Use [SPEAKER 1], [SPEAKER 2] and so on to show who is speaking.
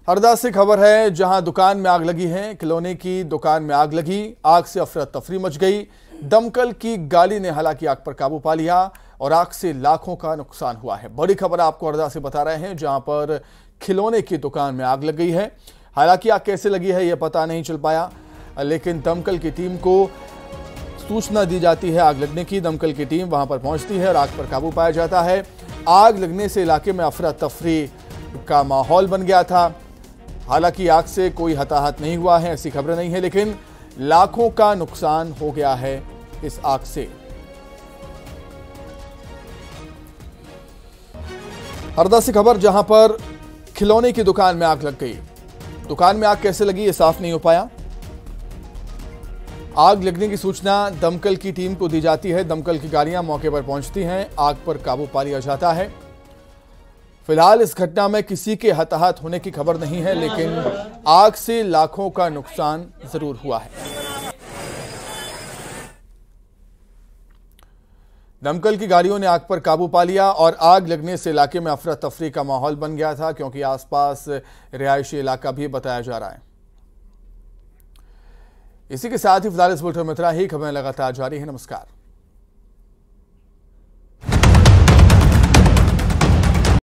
[SPEAKER 1] हरदा से खबर है, जहां दुकान में आग लगी है। खिलौने की दुकान में आग लगी। आग से अफरा तफरी मच गई। दमकल की गाड़ी ने हालांकि आग पर काबू पा लिया और आग से लाखों का नुकसान हुआ है। बड़ी खबर आपको हरदा से बता रहे हैं, जहां पर खिलौने की दुकान में आग लग गई है। हालांकि आग कैसे लगी है यह पता नहीं चल पाया, लेकिन दमकल की टीम को सूचना दी जाती है आग लगने की। दमकल की टीम वहां पर पहुंचती है और आग पर काबू पाया जाता है। आग लगने से इलाके में अफरा तफरी का माहौल बन गया था। हालांकि आग से कोई हताहत नहीं हुआ है, ऐसी खबरें नहीं है, लेकिन लाखों का नुकसान हो गया है इस आग से। हरदा से खबर, जहां पर खिलौने की दुकान में आग लग गई। दुकान में आग कैसे लगी ये साफ नहीं हो पाया। आग लगने की सूचना दमकल की टीम को दी जाती है। दमकल की गाड़ियां मौके पर पहुंचती हैं। आग पर काबू पा लिया जाता है। फिलहाल इस घटना में किसी के हताहत होने की खबर नहीं है, लेकिन आग से लाखों का नुकसान जरूर हुआ है। दमकल की गाड़ियों ने आग पर काबू पा लिया और आग लगने से इलाके में अफरा तफरी का माहौल बन गया था, क्योंकि आसपास रिहायशी इलाका भी बताया जा रहा है। इसी के साथ ही फिलहाल इस बुलेटिन में इतना ही। खबरें लगातार जारी है। नमस्कार।